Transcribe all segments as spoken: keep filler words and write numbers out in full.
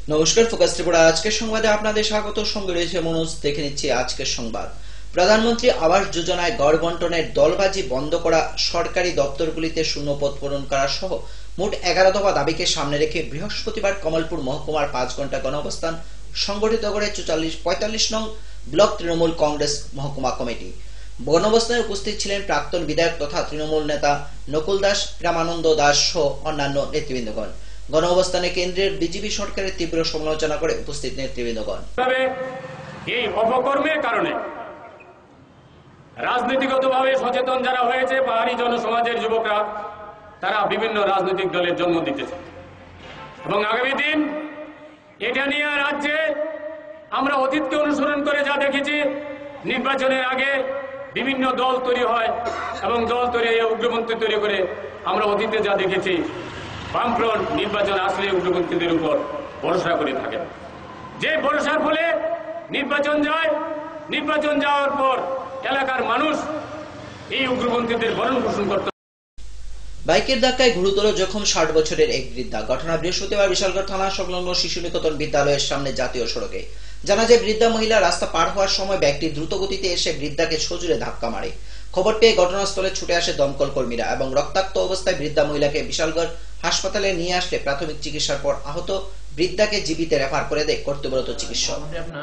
নমস্কার, ফোকাস ত্রিপুরা আজকের সংবাদে আপনাদের স্বাগত। সঙ্গে রয়েছে মনোজ। দেখে নিচ্ছি আজকের সংবাদ। প্রধানমন্ত্রী আবাস যোজনায় গড় বন্টনের দলবাজি বন্ধ করা, সরকারি দপ্তরগুলিতে শূন্যপদ পূরণ করা সহ মোট এগারো দফা দাবিকে সামনে রেখে বৃহস্পতিবার কমলপুর মহকুমার পাঁচ ঘন্টা গণঅবস্থান সংগঠিত করে চুয়াল্লিশ পঁয়তাল্লিশ নং ব্লক তৃণমূল কংগ্রেস মহকুমা কমিটি। গণঅবস্থানে উপস্থিত ছিলেন প্রাক্তন বিধায়ক তথা তৃণমূল নেতা নকুল দাস, রামানন্দ দাস সহ অন্যান্য নেতৃবৃন্দগণ। গণঅবস্থানে কেন্দ্রের বিজেপি সরকারের তীব্র সমালোচনা করে উপস্থিত নেতৃবৃন্দগণ। এই অপকর্মের কারণে রাজনীতিগতভাবে সচেতন যারা হয়েছে, পাহাড়ি জনসমাজের যুবকরা, তারা বিভিন্ন রাজনৈতিক দলের জন্ম দিতেছে এবং আগামী দিন এটা নিয়ে রাজ্যে আমরা অতীতকে অনুসরণ করে যা দেখেছি, নির্বাচনের আগে বিভিন্ন দল তৈরি হয় এবং দল তৈরি হয়ে উগ্রপন্থী তৈরি করে আমরা অতীতে যা দেখেছি, বামফ্রন্ট নির্বাচন আসলে উগ্রপন্থীদের উপর ভরসা করে থাকেন। যে ভরসার ফলে নির্বাচন যায়, নির্বাচন যাওয়ার পর এলাকার মানুষ এই উগ্রপন্থীদের ভরণ পোষণ করতে। বাইকের ধাক্কায় গুরুতর জখম ষাট বছরের এক বৃদ্ধা। ঘটনা বৃহস্পতিবার বিশালগড় থানা সংলগ্ন শিশু নিকেতন বিদ্যালয়ের সামনে জাতীয় সড়কে। জানা যায়, বৃদ্ধা মহিলা রাস্তা পার হওয়ার সময় ব্যক্তি দ্রুত গতিতে এসে বৃদ্ধাকে সজোরে ধাক্কা মারে। খবর পেয়ে ঘটনাস্থলে ছুটে আসে দমকল কর্মীরা এবং রক্তাক্ত অবস্থায় বৃদ্ধা মহিলাকে বিশালগড় হাসপাতালে নিয়ে আসলে প্রাথমিক চিকিৎসার পর আহত বৃদ্ধাকে জীবিতে রেফার করে দেয় কর্তব্যরত চিকিৎসক।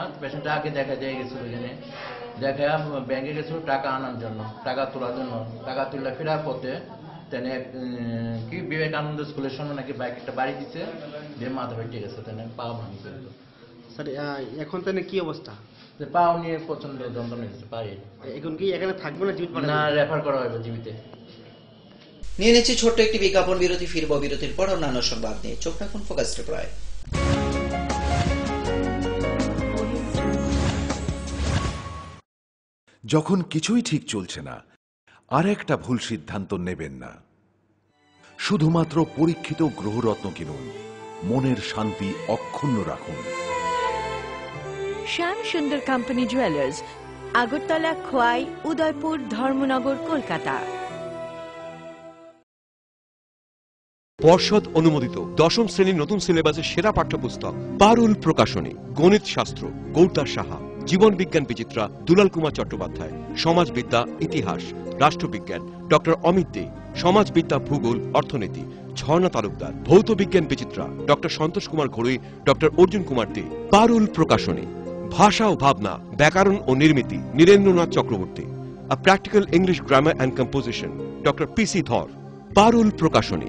দেখা ব্যাংকে গেছিল টাকা আনার জন্য, টাকা তোলার জন্য, টাকা তুলে ফেরার পথে তেনে কি বিবেকানন্দ স্কুলের সামনে নাকি বাইক একটা বাড়ি দিচ্ছে, দিয়ে মাথা ফেটে গেছে, তেনে পা ভাঙছে। স্যার এখন তাহলে কি অবস্থা? পাও নিয়ে প্রচন্ড যন্ত্রণা হচ্ছে, পায়ে। এখন কি এখানে থাকবে না, জীবিত না রেফার করা হবে জীবিতে। নিয়ে নিচ্ছি ছোট্ট একটি বিজ্ঞাপন বিরতি। ফিরবো বিরতির পর অন্যান্য সংবাদ নিয়ে। চোখ রাখুন ফোকাস ত্রিপুরায়। যখন কিছুই ঠিক চলছে না, আর একটা ভুল সিদ্ধান্ত নেবেন না। শুধুমাত্র পরীক্ষিত গ্রহরত্ন কিনুন, মনের শান্তি অক্ষুণ্ণ রাখুন। Shyam Sundar company jewellers, Agartala, Khowai, Udaipur, Dharmanagar, Kolkata. পর্ষদ অনুমোদিত দশম শ্রেণীর নতুন সিলেবাসের সেরা পাঠ্যপুস্তক পারুল প্রকাশনী। গণিত শাস্ত্র গৌরদাস সাহা, জীবন বিজ্ঞান বিচিত্রা দুলাল কুমার চট্টোপাধ্যায়, সমাজবিদ্যা ইতিহাস রাষ্ট্রবিজ্ঞান ডক্টর অমিত দে, সমাজবিদ্যা ভূগোল অর্থনীতি ঝর্ণা তালুকদার, ভৌত বিজ্ঞান বিচিত্রা ডক্টর সন্তোষ কুমার ঘড়ুই, ডক্টর অর্জুন কুমার দে। পারুল প্রকাশনী। ভাষা ও ভাবনা, ব্যাকরণ ও নির্মিতি Nirendranath Chakraborty. A practical English grammar and composition doctor P C Dhar. Parul Prakashani.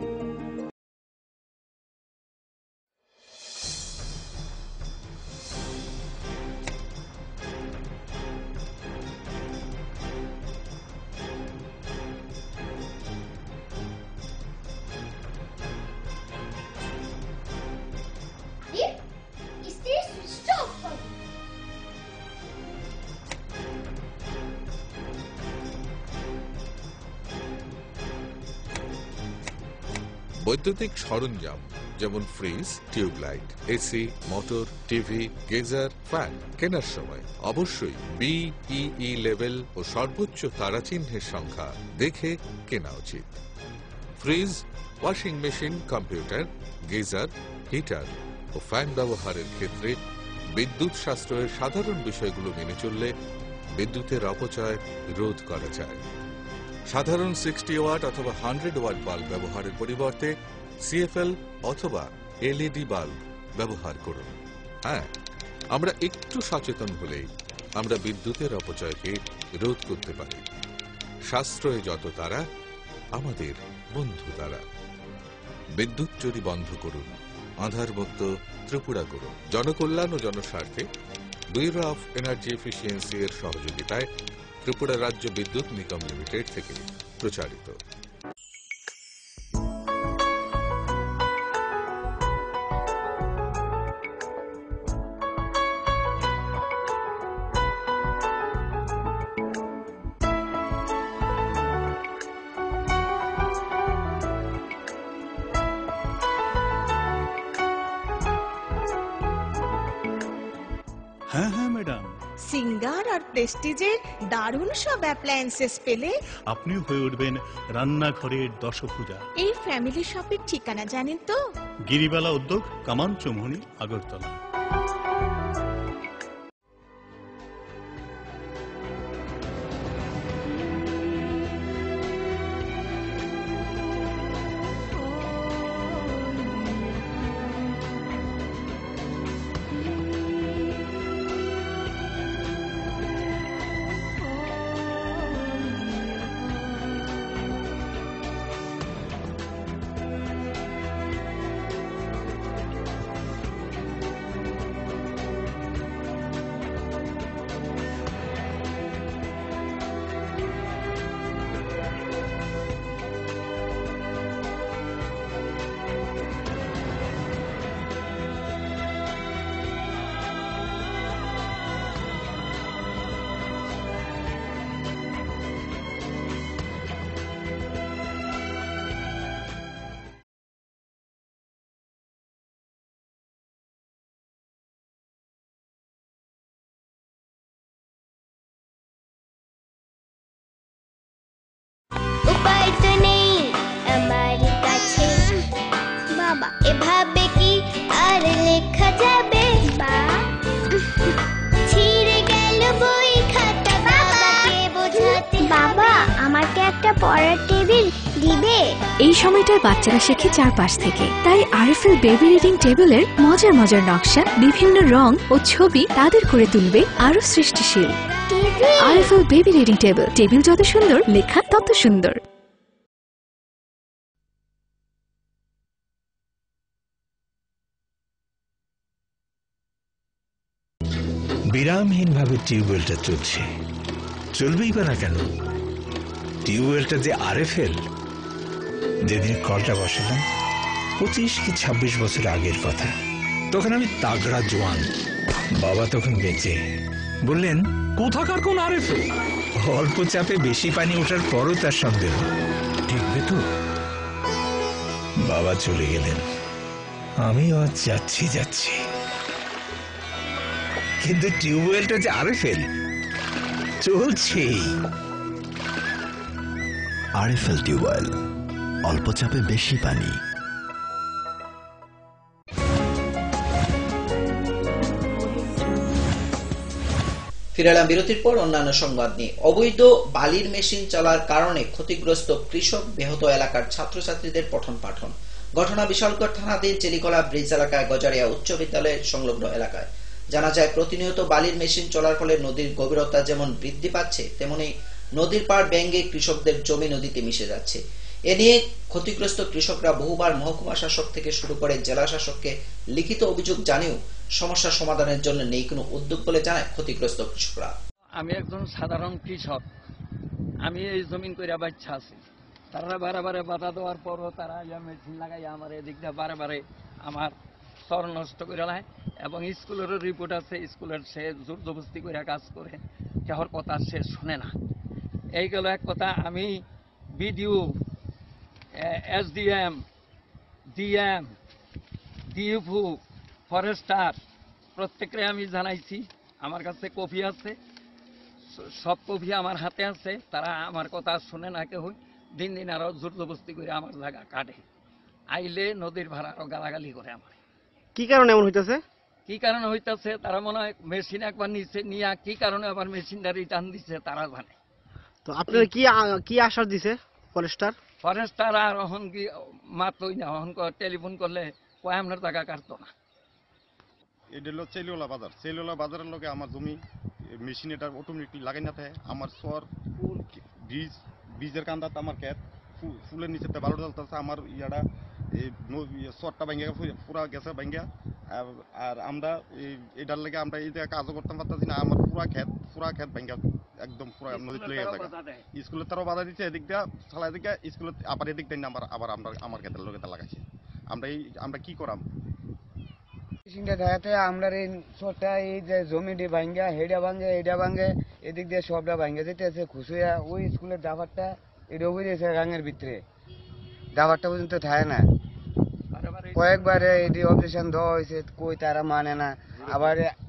বৈদ্যুতিক সরঞ্জাম যেমন fridge, tubelight, AC, motor, TV, geyser, fan কেনার সময় অবশ্যই বিইই লেভেল ও সর্বোচ্চ তারাচিহ্নের সংখ্যা দেখে কেনা উচিত। Fridge, washing machine, computer, geyser, heater ও ফ্যান ব্যবহারের ক্ষেত্রে বিদ্যুৎ সাশ্রয়ের সাধারণ বিষয়গুলো মেনে চললে বিদ্যুতের অপচয় রোধ করা যায়। সাধারণ সিক্সটি ওয়াট অথবা হান্ড্রেড ওয়াট বাল্ব ব্যবহারের পরিবর্তে সিএফএল অথবা এলইডি বাল্ব ব্যবহার করুন। হ্যাঁ, আমরা একটু সচেতন হলেই আমরা বিদ্যুতের অপচয়কে রোধ করতে পারি। সাশ্রয়ে যত তারা, আমাদের বন্ধু তারা। বিদ্যুৎ চুরি বন্ধ করুন, আধারমুক্ত ত্রিপুরা করুন। জনকল্যাণ ও জনস্বার্থে ব্যুরো অফ এনার্জি এফিসিয়েন্সি এর সহযোগিতায় ত্রিপুরা রাজ্য বিদ্যুৎ নিগম লিমিটেড থেকে প্রচারিত। হ্যাঁ হ্যাঁ ম্যাডাম, সিঙ্গার আর প্রেস্টিজের দারুণ সব অ্যাপ্লায়েন্সেস পেলে আপনিও হয়ে উঠবেন রান্নাঘরের দশভুজা। এই ফ্যামিলি শপের ঠিকানা জানেন তো? গিরিবালা উদ্যোগ, কামান চৌমুহনী, আগরতলা। উপায় তো নেই আমার কাছে বাবা, এভাবে কি আর লেখা যাবে? বা ছিঁড়ে গেল বই খাতা, বাবাকে বোঝাতে। বাবা, আমাকে একটা পড়ার টেবিল দিবে? এই সময়টায় বাচ্চারা শেখে চারপাশ থেকে, তাই আরএফএল বেবি রিডিং টেবিলের মজার মজার নকশা, বিভিন্ন রং ও ছবি তাদের করে তুলবে আরো সৃষ্টিশীল। RFL baby reading table, table যত সুন্দর, লেখা তত সুন্দর। বিরামহীন ভাবে টিউবওয়েলটা চলছে, চলবেই বা না কেন? টিউবওয়েলটা যে আরএফএল, যেদিন কলটা বসালাম পঁচিশ কি ছাব্বিশ বছর আগের কথা। তখন আমি তাগড়া জোয়ান, বাবা তখন বেঁচে। বললেন, কোথাকার কোন আরএফএল? অল্প চাপে বেশি পানি ওঠার পরও তার সন্দেহ ঠিকবে তো। বাবা চলে গেলেন, আমিও আজ যাচ্ছি যাচ্ছি কিন্তু টিউবওয়েলটা যে আরএফএল চলছেই। আরএফএল টিউবওয়েল, অল্প চাপে বেশি পানি। ফিরে এলাম বিরতির পর অন্যান্য সংবাদ নিয়ে। অবৈধ বালির মেশিন চলার কারণে ক্ষতিগ্রস্ত কৃষক, ব্যাহত এলাকার ছাত্রছাত্রীদের পঠন পাঠন। ঘটনা বিশালগড় থানাধীন চেলিকলা ব্রিজ এলাকায় গজারিয়া উচ্চ বিদ্যালয়ের সংলগ্ন এলাকায়। জানা যায়, প্রতিনিয়ত বালির মেশিন চলার ফলে নদীর গভীরতা যেমন বৃদ্ধি পাচ্ছে, তেমনি নদীর পাড় ভেঙে কৃষকদের জমি নদীতে মিশে যাচ্ছে। এ নিয়ে ক্ষতিগ্রস্ত কৃষকরা বহুবার মহকুমা শাসক থেকে শুরু করে জেলা শাসককে লিখিত অভিযোগ জানিয়েও সমস্যা সমাধানের জন্য নেই কোনো উদ্যোগ বলে জানায় ক্ষতিগ্রস্ত কৃষকরা। আমি একজন সাধারণ কৃষক, আমি এই জমিন কইরা বাচ্চা আছি। তারা বারে বারে বাধা দেওয়ার পরও তারা মেশিন লাগাই আমার এদিক দিয়ে বারে বারে আমার স্তর নষ্ট করে নেয়। এবং স্কুলেরও রিপোর্ট আছে, স্কুলের সে জোর জবস্তি করে কাজ করে, কেহর কথা সে শুনে না। এই গেল এক কথা। আমি BDO, SDM, DM, DFO, forester প্রত্যেকরে আমি জানাইছি। আমার কাছে কপি আছে, সব কপি আমার হাতে আছে। তারা আমার কথা শুনে না কেউ, দিন দিন আরো জোর জবস্তি করে আমার জায়গা কাটে। আইলে নদীর ভাড়া আরো গালাগালি করে আমার। কি কারণে এমন হইতেছে? কি কারণে হইতেছে তারা মনে হয় মেশিন একবার নিচে নিয়ে কি কারণে আবার মেশিনটা রিটার্ন দিচ্ছে তারা জানে। তো আপনার কি কি আশ্বাস দিছে ফরেস্টার? ফরেস্টার আর অহন কি মাতই না, অহন টেলিফোন করলে কয় আপনার টাকা কাটতো না। এটা হলো চেলিওলা বাজার। চেলিওলা বাজারের লগে আমার জমি মেশিন এটা অটোমেটিকলি লাগাই না থাকে। আমার সর ফুল ব্রিজ, ব্রিজের কান্দাতে আমার ক্ষেত, ফুলের নিচেতে বালু জ্বলতেছে। আমার ইয়াটা সরটা ভেঙে পুরা গেছে ভেঙে। আর আমরা এটার লেগে আমরা এই জায়গায় কাজও করতে পারতেছি না। আমার পুরা ক্ষেত পুরা ক্ষেত ভেঙে একদম পুরা নদীতে লেগে গেছে। স্কুলের তারও বাধা দিচ্ছে, এদিক দিয়ে চালাই দিকে স্কুলের আবার এদিক দিয়ে আবার আবার আমরা আমার ক্ষেতের লোকে লাগাইছি। আমরা এই আমরা কি করাম? মেশিনটা দেখাতে আমরা এই সরটা এই যে জমিটি ভাঙ্গা হেডা ভাঙ্গে এইটা ভাঙ্গে এদিক দিয়ে সবটা ভাঙ্গে যেতেছে খুশুয়া। ওই স্কুলের দাফারটা এটা বুঝেছে গাঙের ভিতরে, দাফারটা পর্যন্ত থাকে না। কয়েকবারে এটি অপারেশন দেওয়া হয়েছে, কই তারা মানে না। আবার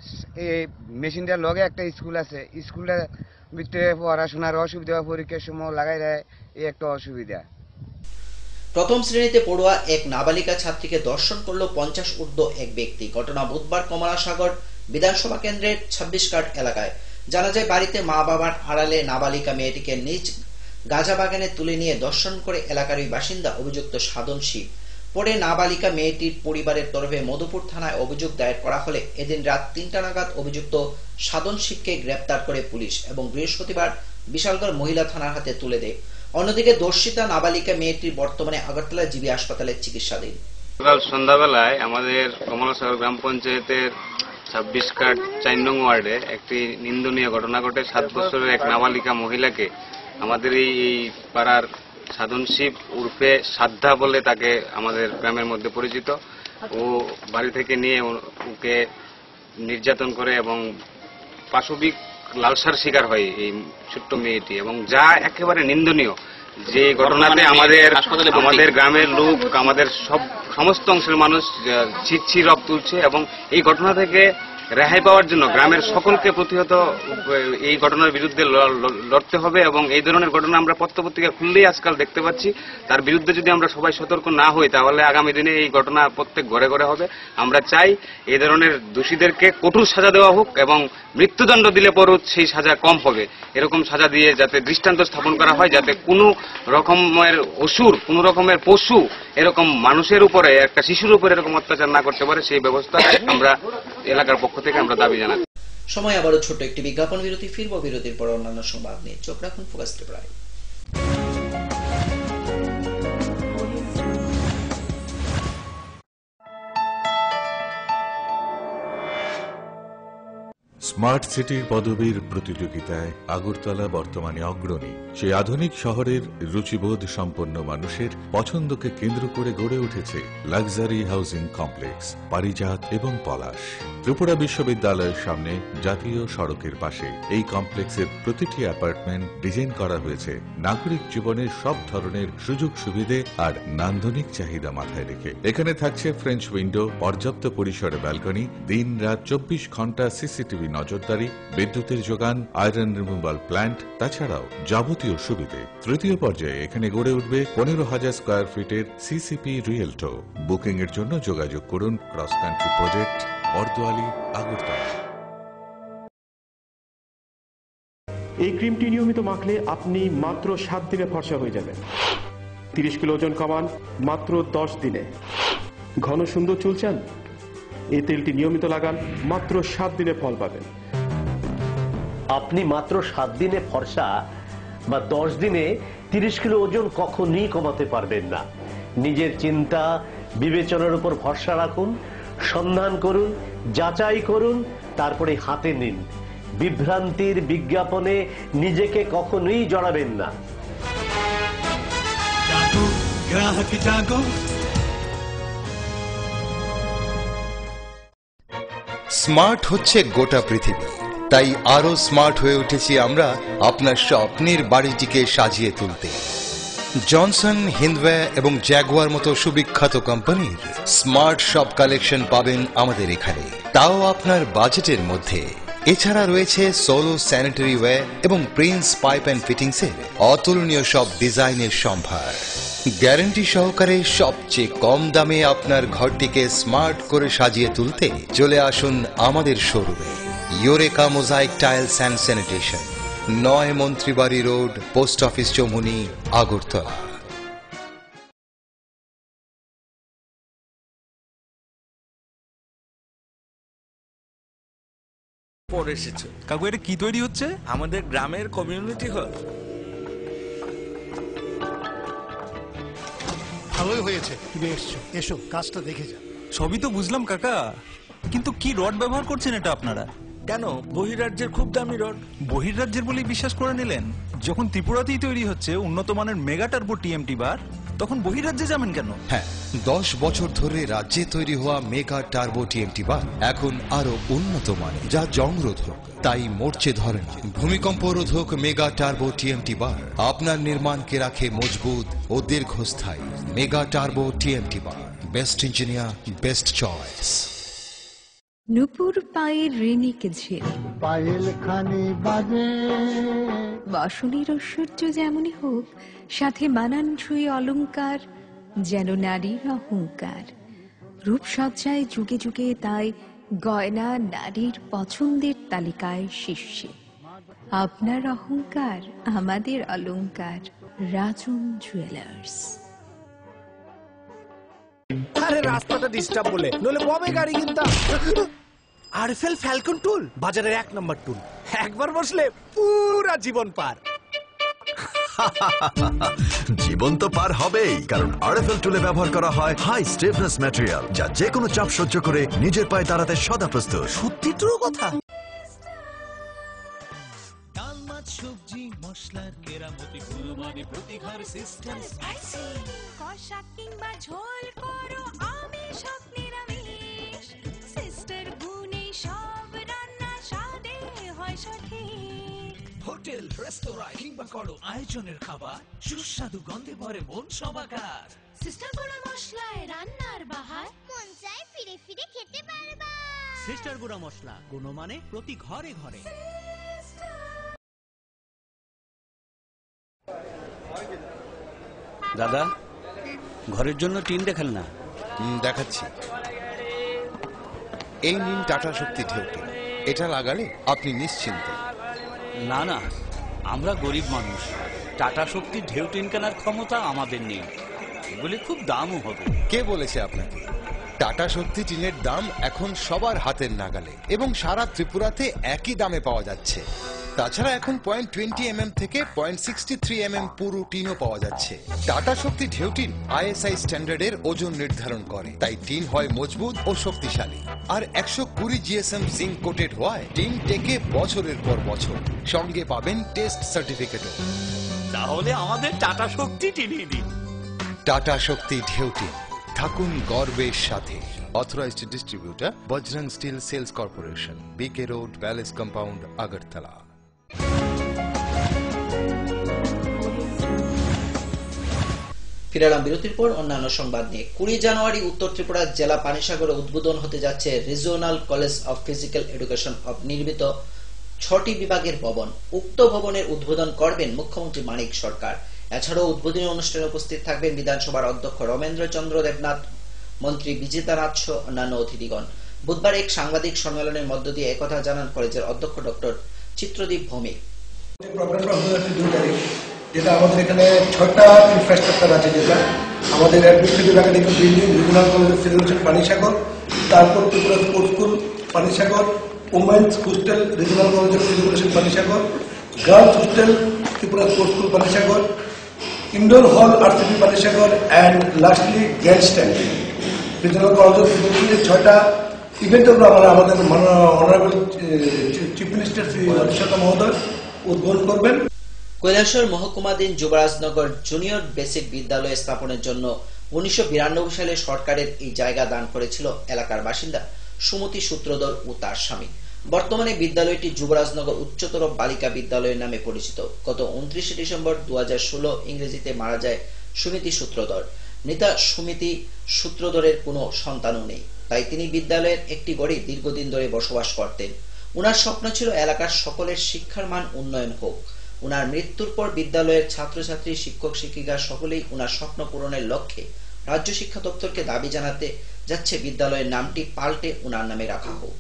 এই মেশিনটার লগে একটা স্কুল আছে, স্কুলটার ভিতরে পড়াশোনার অসুবিধা, পরীক্ষার সময় লাগাই দেয়, এই একটা অসুবিধা। প্রথম শ্রেণীতে পড়ুয়া এক নাবালিকা ছাত্রীকে ধর্ষণ করল পঞ্চাশ ঊর্ধ্ব এক ব্যক্তি। ঘটনা বুধবার কমলাসাগর বিধানসভা কেন্দ্রের ছাব্বিশ কাঠ এলাকায়। জানা যায়, বাড়িতে মা বাবার আড়ালে নাবালিকা মেয়েটিকে নিজ গাঁজা বাগানে তুলে নিয়ে ধর্ষণ করে এলাকারই বাসিন্দা অভিযুক্ত সাধন শিব। পরে নাবালিকা মেয়েটির পরিবারের তরফে মধুপুর থানায় অভিযোগ দায়ের করা হলে এদিন রাত তিনটা নাগাদ অভিযুক্ত সাধন শিবকে গ্রেপ্তার করে পুলিশ এবং বৃহস্পতিবার বিশালগড় মহিলা থানার হাতে তুলে দেয়। অন্যদিকে দর্শিতা নাবালিকা মেয়েটি বর্তমানে আগরতলা জিবি হাসপাতালে চিকিৎসাধীন। কাল সন্ধ্যাবেলায় আমাদের কমলাসাগর গ্রাম পঞ্চায়েতের ছাব্বিশ কাঠ চার নং ওয়ার্ডে একটি নিন্দনীয় ঘটনা ঘটে। সাত বছরের এক নাবালিকা মহিলাকে আমাদের এই পাড়ার সাধন শিব উর্ফে সাদ্ধা বলে তাকে আমাদের গ্রামের মধ্যে পরিচিত, ও বাড়ি থেকে নিয়ে ওকে নির্যাতন করে এবং পাশবিক লালসার শিকার হয় এই ছোট্ট মেয়েটি, এবং যা একেবারে নিন্দনীয়। যে ঘটনাতে আমাদের আমাদের গ্রামের লোক, আমাদের সব সমস্ত অংশের মানুষ ছিচ্ছি রব তুলছে এবং এই ঘটনা থেকে রেহাই পাওয়ার জন্য গ্রামের সকলকে প্রতিহত এই ঘটনার বিরুদ্ধে লড়তে হবে এবং এই ধরনের ঘটনা আমরা পত্রপত্রিকা খুললেই আজকাল দেখতে পাচ্ছি। তার বিরুদ্ধে যদি আমরা সবাই সতর্ক না হই তাহলে আগামী দিনে এই ঘটনা প্রত্যেক ঘরে ঘরে হবে। আমরা চাই এই ধরনের দোষীদেরকে কঠোর সাজা দেওয়া হোক এবং মৃত্যুদণ্ড দিলে পরও সেই সাজা কম হবে। এরকম সাজা দিয়ে যাতে দৃষ্টান্ত স্থাপন করা হয়, যাতে কোনো রকমের অসুর, কোনো রকমের পশু এরকম মানুষের উপরে, একটা শিশুর উপরে এরকম অত্যাচার না করতে পারে, সেই ব্যবস্থা আমরা এলাকার পক্ষ থেকে আমরা দাবি জানাচ্ছি। সময় আবারও ছোট্ট একটি বিজ্ঞাপন বিরতি, ফিরব বিরতির পর অন্যান্য সংবাদ নিয়ে। চোখ রাখুন ফোকাস ত্রিপুরায়। স্মার্ট সিটির পদবীর প্রতিযোগিতায় আগরতলা বর্তমানে অগ্রণী। সেই আধুনিক শহরের রুচিবোধ সম্পন্ন মানুষের পছন্দকে কেন্দ্র করে গড়ে উঠেছে লাক্সারি হাউজিং কমপ্লেক্স পারিজাত এবং পলাশ। ত্রিপুরা বিশ্ববিদ্যালয়ের সামনে জাতীয় সড়কের পাশে এই কমপ্লেক্সের প্রতিটি অ্যাপার্টমেন্ট ডিজাইন করা হয়েছে নাগরিক জীবনের সব ধরনের সুযোগ সুবিধে আর নান্দনিক চাহিদা মাথায় রেখে। এখানে থাকছে ফ্রেঞ্চ উইন্ডো, পর্যাপ্ত পরিসরে ব্যালকনি, দিন রাত চব্বিশ ঘন্টা সিসিটিভি নজরদারি, বিদ্যুতের যোগান, আয়রন রিমুভাল প্ল্যান্ট, তাছাড়াও যাবতীয় সুবিধে। তৃতীয় পর্যায়ে এখানে গড়ে উঠবে পনেরো হাজার স্কোয়ার ফিটের সিসিপি রিয়েলটো। বুকিং এর জন্য যোগাযোগ করুন cross country project, Bardowali, Agartala. এই ক্রিমটি নিয়মিত মাখলে আপনি মাত্র সাত দিনে ফর্সা হয়ে যাবেন। তিরিশ কিলো ওজন কমান মাত্র দশ দিনে। ঘন সুন্দর চুল চান? এই তেলটি নিয়মিত লাগান, মাত্র সাত দিনে ফল পাবেন। আপনি মাত্র সাত দিনে ফর্সা বা দশ দিনে তিরিশ কিলো ওজন কখনই কমাতে পারবেন না। নিজের চিন্তা বিবেচনার উপর ভরসা রাখুন, সন্ধান করুন, যাচাই করুন, তারপরে হাতে নিন। বিভ্রান্তির বিজ্ঞাপনে নিজেকে কখনোই জড়াবেন না। গ্রাহক জাগো। স্মার্ট হচ্ছে গোটা পৃথিবী, তাই আরো স্মার্ট হয়ে উঠেছি আমরা আপনার স্বপ্নের বাড়িটিকে সাজিয়ে তুলতে। জনসন, হিন্দওয়ে এবং জ্যাগুয়ার মতো সুবিখ্যাত কোম্পানির স্মার্ট সব কালেকশন পাবেন আমাদের এখানে, তাও আপনার বাজেটের মধ্যে। এছাড়া রয়েছে সোলো স্যানিটারি ওয়্যার এবং প্রিন্স পাইপ অ্যান্ড ফিটিংসের অতুলনীয় সব ডিজাইনের সম্ভার। গ্যারান্টি সহকারে সবচেয়ে কম দামে আপনার ঘরটিকে স্মার্ট করে সাজিয়ে তুলতে চলে আসুন আমাদের শোরুমে। Eureka mosaic tiles and sanitation, নয় Mantribari road, post office Chowmuhani, Agartala. পরে এসেছে কাকু, এটা কি তৈরি হচ্ছে? আমাদের গ্রামের কমিউনিটি হল। ভালোই হয়েছে তুমি এসছো, এসো কাজটা দেখে যা। সবই তো বুঝলাম কাকা, কিন্তু কি রড ব্যবহার করছেন এটা আপনারা? কেন, বহিরাজ্যের খুব দামি রড। বহিরাজ্যের বলেই বিশ্বাস করে নিলেন? যখন ত্রিপুরাতেই তৈরি হচ্ছে উন্নত মানের মেগা টার্বো টিএমটি বার, তখন বহিরাজ্যে যাবেন কেন? হ্যাঁ, দশ বছর ধরে রাজ্যে তৈরি হওয়া মেগা টার্বো টিএমটি বার এখন আরো উন্নত মানের, যা জংরোধক, তাই মরচে ধরে না। ভূমিকম্প রোধক মেগা টার্বো টিএমটি বার আপনার নির্মাণকে রাখে মজবুত ও দীর্ঘস্থায়ী। Mega turbo TMT bar, best engineer, best choice. নুপুর পায়ের রেনিক ঝিল পায়েল খানি বাজে বসনের ঐশ্বর্য যেমনই হোক, সাথে মানানসই অলংকার যেন নারীর অহংকার। রূপসজ্জায় যুগে যুগে তাই গয়না নারীর পছন্দের তালিকায় শীর্ষে। আপনার অহংকার আমাদের অলংকার, রাজন জুয়েলার্স। আরে রাস্তাটা ডিস্টার্ব বলে, নইলে বমে গাড়ি কিনতাম। আরএফএল ফ্যালকন টুল বাজারের এক নম্বর টুল, একবার বসলে পুরা জীবন পার। জীবন তো পার হবেই, কারণ আরএফএল টুলে ব্যবহার করা হয় হাই স্টিফনেস ম্যাটেরিয়াল, যা যে কোনো চাপ সহ্য করে নিজের পায়ে দাঁড়াতে সদা প্রস্তুত। সত্যি ট্রু কথা। সবজি মশলার কেরামতি গুণমানে প্রতিঘার সিস্টেম স্পাইসি কষা কিংবা ঝোল করো আমিষ হোক নিরামিষ, সিস্টার গুণে সব রান্না স্বাদে হয় সঠিক। হোটেল রেস্তোরাঁ কিংবা করো আয়োজনের খাবার, সুস্বাদু গন্ধে ভরে মন সবাকার। সিস্টার গুঁড়া মশলায় রান্নার বাহার, মন চায় ফিরে ফিরে খেতে পারবা। সিস্টার গুঁড়া মশলা, গুণমানে প্রতি ঘরে ঘরে। দাদা, ঘরের জন্য টিন দেখাল না? দেখাচ্ছি। এই নিন টাটা শক্তি ঢেউটি, এটা লাগালে আপনি নিশ্চিন্ত। না না, আমরা গরিব মানুষ, টাটা শক্তির ঢেউ টিন কেনার ক্ষমতা আমাদের নেই। এগুলি খুব দামও হবে। কে বলেছে আপনাকে? টাটা শক্তি টিনের দাম এখন সবার হাতের নাগালে এবং সারা ত্রিপুরাতে একই দামে পাওয়া যাচ্ছে। তাছাড়া এখন পয়েন্ট টোয়েন্টি এম এম থেকে point sixty three M M পুরো টিনও পাওয়া যাচ্ছে। টাটা শক্তি ঢেউ টিন আইএসআই স্ট্যান্ডার্ডের ওজন নির্ধারণ করে, তাই টিন হয় মজবুত ও শক্তিশালী। আর একশো কুড়ি জিএসএম জিঙ্ক কোটেড হওয়ায় টিন টেকে বছরের পর বছর। সঙ্গে পাবেন টেস্ট সার্টিফিকেটও। তাহলে আমাদের টাটা শক্তি টিনিয়ে দিন। টাটা শক্তি ঢেউ টিন, থাকুন গর্বের সাথে। Authorised distributor Bajrang steel sales corporation, BK road, palace compound, Agartala. ফিরে এলাম বিরতির পর অন্যান্য সংবাদ নিয়ে। কুড়ি জানুয়ারি উত্তর ত্রিপুরা জেলা পানিসাগরে উদ্বোধন হতে যাচ্ছে regional college of physical education অব নির্মিত ছটি বিভাগের ভবন। উক্ত ভবনের উদ্বোধন করবেন মুখ্যমন্ত্রী মানিক সরকার। এছাড়াও উদ্বোধনী অনুষ্ঠানে উপস্থিত থাকবেন বিধানসভার অধ্যক্ষ রমেন্দ্র চন্দ্র দেবনাথ, মন্ত্রী বিজিতা নাথ সহ অন্যান্য অতিথিগণ। বুধবার এক সাংবাদিক সম্মেলনের মধ্য দিয়ে একথা জানান কলেজের অধ্যক্ষ ডক্টর চিত্রদীপ ভৌমিক। যেটা আমাদের এখানে ছটা ইনফ্রাস্ট্রাকচার আছে, যেটা আমাদের administrative academic building, regional college of education Panisagar, তারপর Tripura sports school Panisagar, women's hostel regional college of education Panisagar, girls hostel Tripura sports school Panisagar, indoor hall RCP Panisagar, and lastly grandstand regional college of এডুকেশনের ছয়টা ইভেন্টগুলো আমরা আমাদের honourable chief minister Shri Abhishek মহোদয় উদ্বোধন করবেন। কৈলাসহর মহকুমাধীন যুবরাজনগর জুনিয়র বেসিক বিদ্যালয় স্থাপনের জন্য উনিশশো বিরানব্বই সালে সরকারের এই জায়গা দান করেছিল এলাকার বাসিন্দা সুমতি সূত্রধর ও তার স্বামী। বর্তমানে বিদ্যালয়টি যুবরাজনগর উচ্চতর বালিকা বিদ্যালয়ের নামে পরিচিত। গত উনত্রিশে ডিসেম্বর দু হাজার ষোলো ইংরেজিতে মারা যায় সুমিতি সূত্রধর। নেতা সুমিতি সূত্রধরের কোনো সন্তানও নেই, তাই তিনি বিদ্যালয়ের একটি গড়ে দীর্ঘদিন ধরে বসবাস করতেন। উনার স্বপ্ন ছিল এলাকার সকলের শিক্ষার মান উন্নয়ন হোক। উনার মৃত্যুর পর বিদ্যালয়ের ছাত্রছাত্রী, শিক্ষক শিক্ষিকা সকলেই উনার স্বপ্ন পূরণের লক্ষ্যে রাজ্য শিক্ষা দপ্তরকে দাবি জানাতে যাচ্ছে বিদ্যালয়ের নামটি পাল্টে উনার নামে রাখা হোক।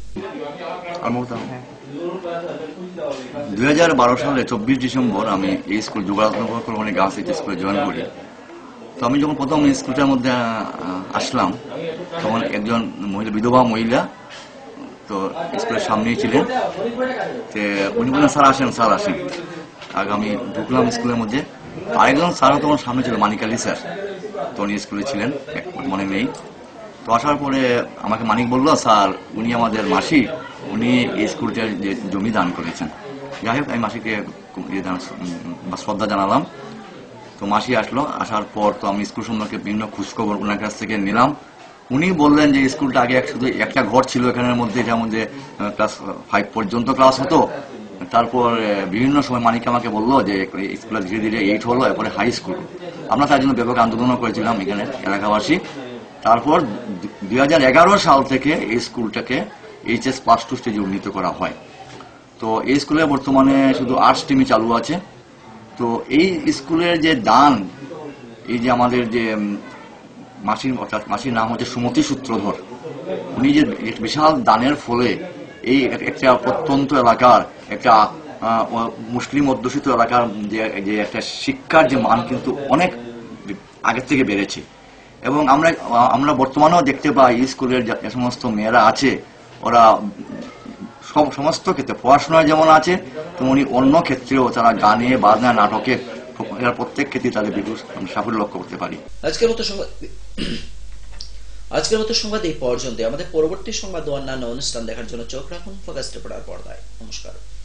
দুই হাজার বারো সালে চব্বিশ ডিসেম্বর আমি এই school Jubarajnagar colony girls H স্কুলে জয়েন করি। তো আমি যখন প্রথম স্কুলটার মধ্যে আসলাম তখন একজন মহিলা, বিধবা মহিলা তো স্কুলের সামনেই ছিলেন। উনি বললেন স্যার আসেন, স্যার আসেন। আগে আমি ঢুকলাম স্কুলের মধ্যে, আরেকজন স্যারও তখন সামনে ছিল, মানিক আলী স্যার, তো উনি স্কুলে ছিলেন, মনে নেই। তো আসার পরে আমাকে মানিক বলল, স্যার উনি আমাদের মাসি, উনি এই স্কুলটার যে জমি দান করেছেন। যাই হোক, আমি মাসিকে শ্রদ্ধা জানালাম। তো মাসি আসলো, আসার পর তো আমি স্কুল সম্পর্কে বিভিন্ন খোঁজখবর ওনার কাছ থেকে নিলাম। উনি বললেন যে স্কুলটা আগে শুধু একটা ঘর ছিল এখানের মধ্যে, এটার মধ্যে ক্লাস ফাইভ পর্যন্ত ক্লাস হতো। তারপর বিভিন্ন সময় মানিক আমাকে বললো যে স্কুলে ধীরে ধীরে এইট হলো, এরপরে হাই স্কুল। আমরা তার জন্য ব্যাপক আন্দোলন করেছিলাম এখানে এলাকাবাসী। তারপর দুই হাজার এগারো সাল থেকে এই স্কুলটাকে এইচএস প্লাস টু স্টেজে উন্নীত করা হয়। তো এই স্কুলে বর্তমানে শুধু আর্টস স্ট্রিমই চালু আছে। তো এই স্কুলের যে দান, এই যে আমাদের যে মাসির অর্থাৎ মাসির নাম হচ্ছে সুমতি সূত্রধর, উনি যে বিশাল দানের ফলে এই একটা প্রত্যন্ত এলাকার একটা মুসলিম অধ্যুষিত এলাকার যে একটা শিক্ষার যে মান কিন্তু অনেক আগের থেকে বেড়েছে। এবং আমরা আমরা বর্তমানেও দেখতে পাই স্কুলের যে সমস্ত মেয়েরা আছে ওরা সমস্ত ক্ষেত্রে পড়াশোনায় যেমন আছে তেমনি অন্য ক্ষেত্রেও তারা গানে বাজনা নাটকে প্রত্যেক ক্ষেত্রে তাদের বিপুল সাফল্য লক্ষ্য করতে পারি। আজকের মতো সংবাদ আজকের মতো সংবাদ এই পর্যন্ত। আমাদের পরবর্তী সংবাদ ও অন্যান্য অনুষ্ঠান দেখার জন্য চোখ রাখুন ফোকাস ত্রিপুরার পর্দায়। নমস্কার।